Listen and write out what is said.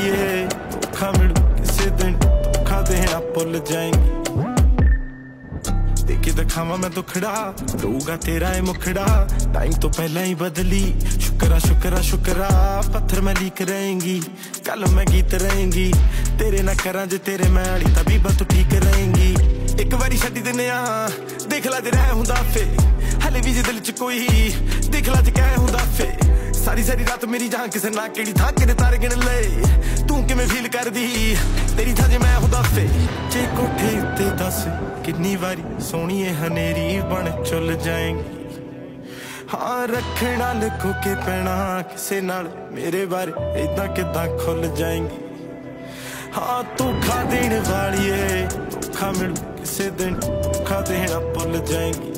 वालिए धोखा मिलू किसी दिन, धोखा देना भुल जाएंगी। देखे दिखावा मैं दुखड़ा रहूगा तेरा है मुखड़ा, टाइम तो पहला ही बदली। शुक्रा शुक्रा शुक्रा पत्थर में लीक रहेंगी, कल मैं गीत रहेंगी। तेरे ना करा जे तेरे मैं आड़ी तभी बात ठीक रहेंगी। एक बारी छड्डी दिने देख ला जे रह हुंदा फे, हले भी जे दिल च कोई देख ला जे कह हुंदा फे। सारी सारी रात मेरी जहां किसे ना केड़ी था किने तारे गिन ले, तू किवें फील करदी तेरी था जे मैं हुंदा फे। जे कोठे उत्ते दस कितनी बारी सोहणीए हनेरी बन चुल जाएंगी। हाँ रखना लिखो के पैना किसे नाल मेरे बारे इदां किदां खुल जाएंगी। हाँ धोखा देने वालिए धोखा मिलू किसी दिन, धोखा देना भुल जाएंगी।